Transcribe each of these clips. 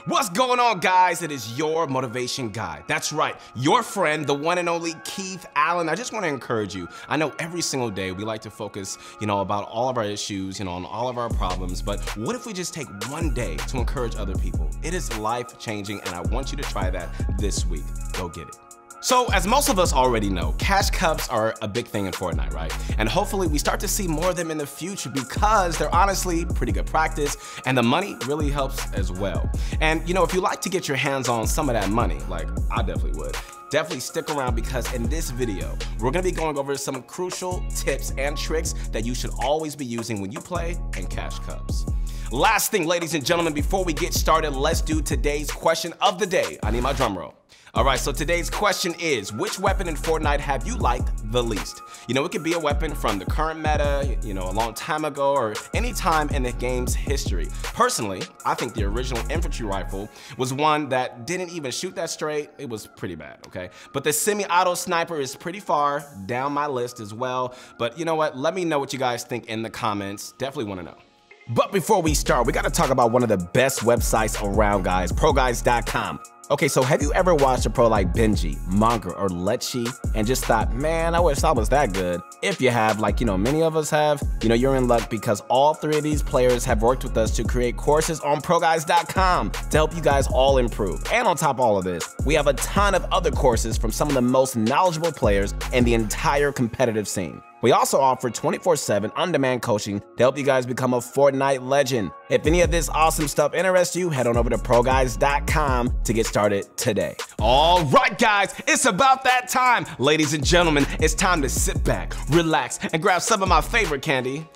What's going on, guys? It is your motivation guy. That's right, your friend, the one and only Keith Allen. I just want to encourage you. I know every single day we like to focus, about all of our issues, on all of our problems, but what if we just take one day to encourage other people? It is life-changing, and I want you to try that this week. Go get it. So, as most of us already know, cash cups are a big thing in Fortnite, right? And hopefully we start to see more of them in the future because they're honestly pretty good practice and the money really helps as well. And if you like to get your hands on some of that money, like I definitely would, definitely stick around because in this video, we're gonna be going over some crucial tips and tricks that you should always be using when you play in cash cups. Last thing, ladies and gentlemen, before we get started, let's do today's question of the day. I need my drum roll. All right, so today's question is, which weapon in Fortnite have you liked the least? It could be a weapon from the current meta, a long time ago, or any time in the game's history. Personally, I think the original infantry rifle was one that didn't even shoot that straight. It was pretty bad, okay? But the semi-auto sniper is pretty far down my list as well. But you know what? Let me know what you guys think in the comments. Definitely want to know. But before we start, we got to talk about one of the best websites around, guys, ProGuides.com. Okay, so have you ever watched a pro like Benji, Monger, or Letchi and just thought, man, I wish I was that good? If you have, like, many of us have, you're in luck because all three of these players have worked with us to create courses on ProGuides.com to help you guys all improve. And on top of all of this, we have a ton of other courses from some of the most knowledgeable players in the entire competitive scene. We also offer 24/7 on-demand coaching to help you guys become a Fortnite legend. If any of this awesome stuff interests you, head on over to ProGuides.com to get started today. All right, guys, it's about that time. Ladies and gentlemen, it's time to sit back, relax, and grab some of my favorite candy.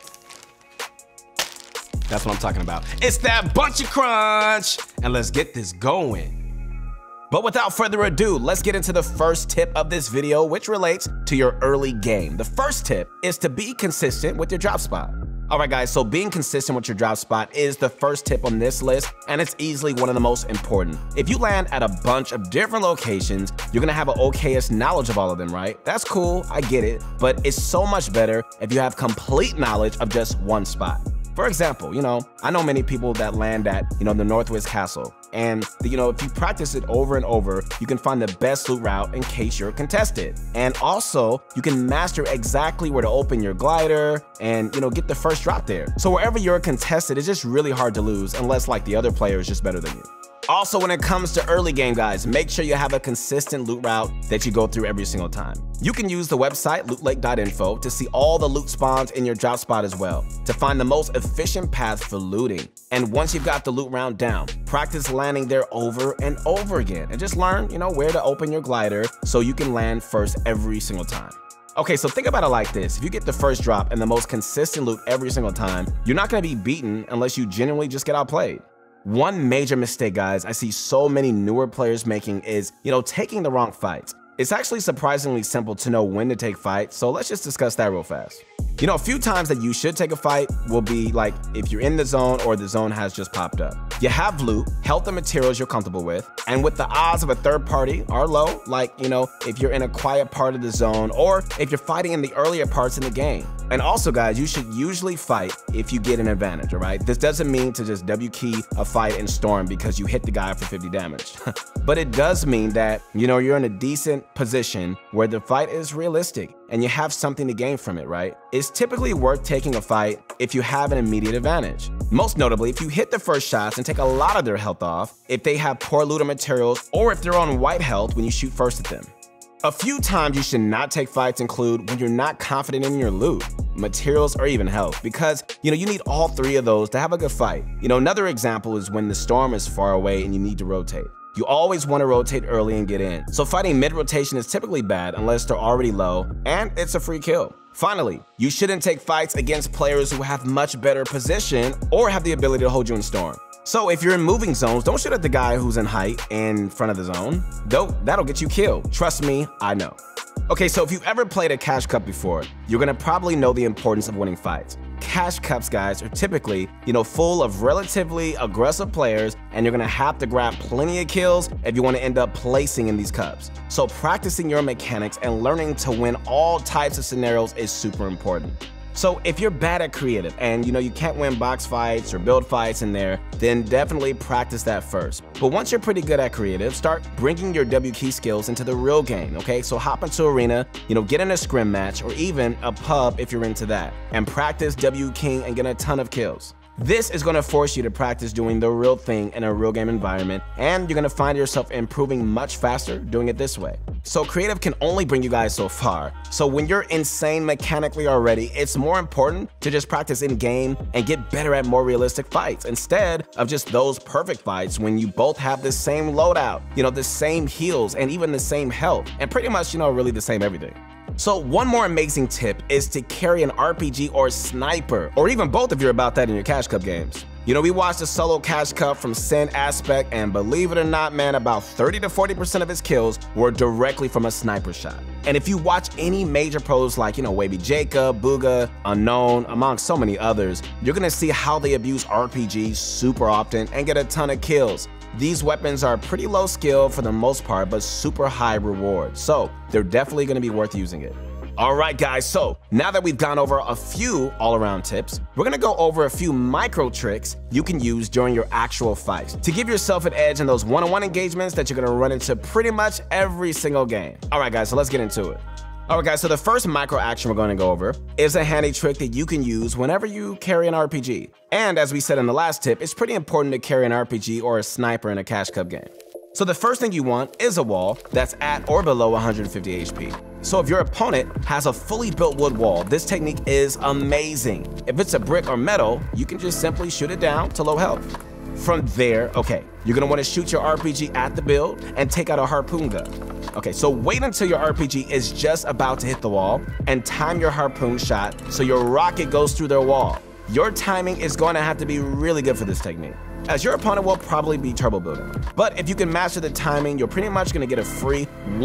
That's what I'm talking about. It's that Bunchy Crunch, and let's get this going. But without further ado, let's get into the first tip of this video, which relates to your early game. The first tip is to be consistent with your drop spot. All right, guys, so being consistent with your drop spot is the first tip on this list, and it's easily one of the most important. If you land at a bunch of different locations, you're gonna have an okayest knowledge of all of them, right? That's cool, I get it, but it's so much better if you have complete knowledge of just one spot. For example, I know many people that land at, the Northwest Castle. And, if you practice it over and over, you can find the best loot route in case you're contested. And also, you can master exactly where to open your glider and, get the first drop there. So wherever you're contested, it's just really hard to lose unless, like, the other player is just better than you. Also, when it comes to early game, guys, make sure you have a consistent loot route that you go through every single time. You can use the website lootlake.info to see all the loot spawns in your drop spot as well, to find the most efficient path for looting. And once you've got the loot route down, practice landing there over and over again, and just learn, where to open your glider so you can land first every single time. Okay, so think about it like this. If you get the first drop and the most consistent loot every single time, you're not gonna be beaten unless you genuinely just get outplayed. One major mistake, guys, I see so many newer players making is, taking the wrong fights. It's actually surprisingly simple to know when to take fights, so let's just discuss that real fast. A few times that you should take a fight will be like if you're in the zone or the zone has just popped up. You have loot, health and materials you're comfortable with, and with the odds of a third party are low, like, if you're in a quiet part of the zone or if you're fighting in the earlier parts in the game. And also, guys, you should usually fight if you get an advantage, all right? This doesn't mean to just W-key a fight in Storm because you hit the guy for 50 damage. But it does mean that, you're in a decent position where the fight is realistic and you have something to gain from it, right? It's typically worth taking a fight if you have an immediate advantage. Most notably, if you hit the first shots and take a lot of their health off, if they have poor loot or materials, or if they're on white health when you shoot first at them. A few times you should not take fights include when you're not confident in your loot, materials, or even health, because you need all three of those to have a good fight. Another example is when the storm is far away and you need to rotate. You always want to rotate early and get in. So fighting mid-rotation is typically bad unless they're already low, and it's a free kill. Finally, you shouldn't take fights against players who have much better position or have the ability to hold you in storm. So if you're in moving zones, don't shoot at the guy who's in height in front of the zone. That'll get you killed. Trust me, I know. Okay, so if you've ever played a cash cup before, you're gonna probably know the importance of winning fights. Cash cups, guys, are typically, full of relatively aggressive players, and you're gonna have to grab plenty of kills if you want to end up placing in these cups. So practicing your mechanics and learning to win all types of scenarios is super important. So if you're bad at creative and you can't win box fights or build fights in there, then definitely practice that first. But once you're pretty good at creative, start bringing your W key skills into the real game, okay? So hop into arena, get in a scrim match or even a pub if you're into that, and practice W keying and get a ton of kills. This is going to force you to practice doing the real thing in a real game environment, and you're going to find yourself improving much faster doing it this way. So creative can only bring you guys so far. So when you're insane mechanically already, it's more important to just practice in game and get better at more realistic fights instead of just those perfect fights when you both have the same loadout, the same heals and even the same health and pretty much, really the same everything. So one more amazing tip is to carry an RPG or sniper, or even both if you're about that in your Cash Cup games. We watched a solo Cash Cup from Sin Aspect, and believe it or not, man, about 30 to 40% of his kills were directly from a sniper shot. And if you watch any major pros like, Wavy Jacob, Bugha, Unknown, among so many others, you're gonna see how they abuse RPGs super often and get a ton of kills. These weapons are pretty low skill for the most part, but super high reward, so they're definitely gonna be worth using it. Alright guys, so now that we've gone over a few all-around tips, we're gonna go over a few micro tricks you can use during your actual fights to give yourself an edge in those one-on-one engagements that you're gonna run into pretty much every single game. Alright guys, so let's get into it. Alright guys, so the first micro action we're going to go over is a handy trick that you can use whenever you carry an RPG. And as we said in the last tip, it's pretty important to carry an RPG or a sniper in a Cash Cup game. So the first thing you want is a wall that's at or below 150 HP. So if your opponent has a fully built wood wall, this technique is amazing. If it's a brick or metal, you can just simply shoot it down to low health. From there, okay, you're gonna wanna shoot your RPG at the build and take out a harpoon gun. Okay, so wait until your RPG is just about to hit the wall and time your harpoon shot so your rocket goes through their wall. Your timing is going to have to be really good for this technique, as your opponent will probably be turbo building. But if you can master the timing, you're pretty much going to get a free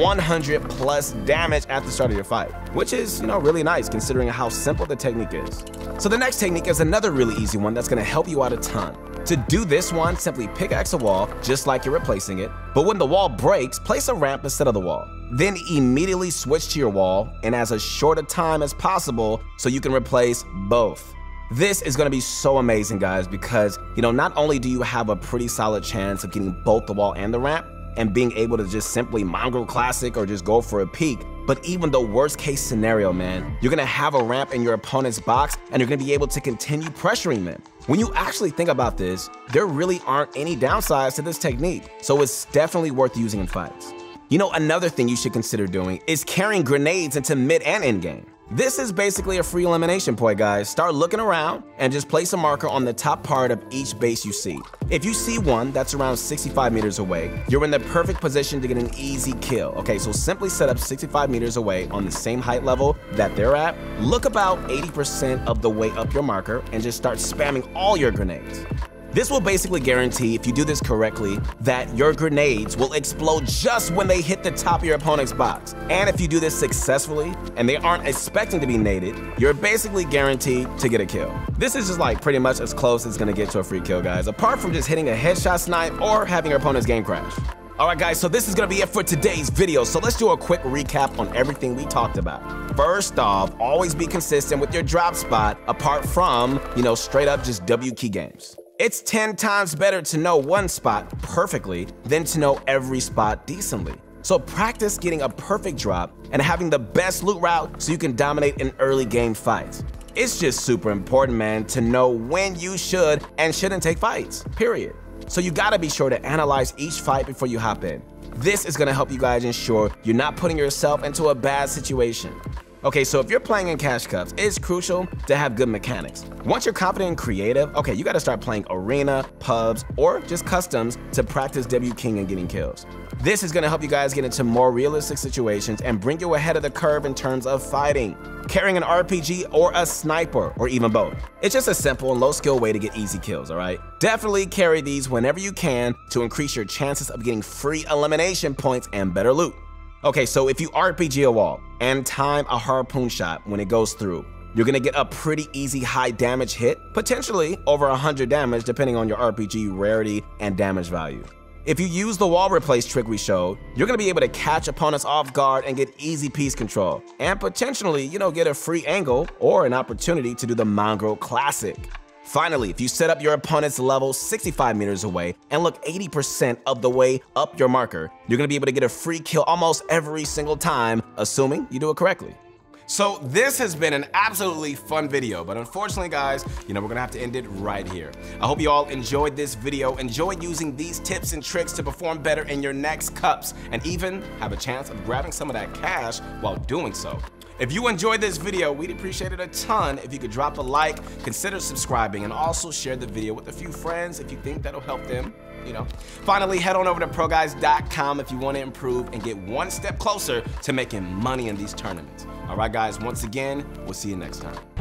100 plus damage at the start of your fight, which is, really nice considering how simple the technique is. So the next technique is another really easy one that's going to help you out a ton. To do this one, simply pickaxe a wall just like you're replacing it, but when the wall breaks, place a ramp instead of the wall. Then immediately switch to your wall in as short a time as possible so you can replace both. This is going to be so amazing, guys, because, not only do you have a pretty solid chance of getting both the wall and the ramp and being able to just simply mongrel classic or just go for a peek, but even the worst case scenario, man, you're going to have a ramp in your opponent's box and you're going to be able to continue pressuring them. When you actually think about this, there really aren't any downsides to this technique, so it's definitely worth using in fights. Another thing you should consider doing is carrying grenades into mid and end game. This is basically a free elimination point, guys. Start looking around and just place a marker on the top part of each base you see. If you see one that's around 65 meters away, you're in the perfect position to get an easy kill. Okay, so simply set up 65 meters away on the same height level that they're at. Look about 80% of the way up your marker and just start spamming all your grenades. This will basically guarantee, if you do this correctly, that your grenades will explode just when they hit the top of your opponent's box. And if you do this successfully, and they aren't expecting to be naded, you're basically guaranteed to get a kill. This is just pretty much as close as it's gonna get to a free kill, guys, apart from just hitting a headshot snipe or having your opponent's game crash. Alright guys, so this is gonna be it for today's video, so let's do a quick recap on everything we talked about. First off, always be consistent with your drop spot, apart from, straight up just W key games. It's 10 times better to know one spot perfectly than to know every spot decently. So practice getting a perfect drop and having the best loot route so you can dominate in early game fights. It's just super important, man, to know when you should and shouldn't take fights, period. So you gotta be sure to analyze each fight before you hop in. This is gonna help you guys ensure you're not putting yourself into a bad situation. Okay, so if you're playing in Cash Cups, it's crucial to have good mechanics. Once you're confident in creative, okay, you gotta start playing arena, pubs, or just customs to practice W King and getting kills. This is gonna help you guys get into more realistic situations and bring you ahead of the curve in terms of fighting, carrying an RPG or a sniper, or even both. It's just a simple and low skill way to get easy kills, all right? Definitely carry these whenever you can to increase your chances of getting free elimination points and better loot. Okay, so if you RPG a wall and time a harpoon shot when it goes through, you're gonna get a pretty easy high damage hit, potentially over 100 damage depending on your RPG rarity and damage value. If you use the wall replace trick we showed, you're gonna be able to catch opponents off guard and get easy piece control, and potentially, get a free angle or an opportunity to do the Mongraal Classic. Finally, if you set up your opponent's level 65 meters away and look 80% of the way up your marker, you're gonna be able to get a free kill almost every single time, assuming you do it correctly. So this has been an absolutely fun video, but unfortunately guys, we're gonna have to end it right here. I hope you all enjoyed this video, enjoyed using these tips and tricks to perform better in your next cups, and even have a chance of grabbing some of that cash while doing so. If you enjoyed this video, we'd appreciate it a ton if you could drop a like, consider subscribing, and also share the video with a few friends if you think that'll help them. Finally, head on over to ProGuides.com if you want to improve and get one step closer to making money in these tournaments. All right, guys, once again, we'll see you next time.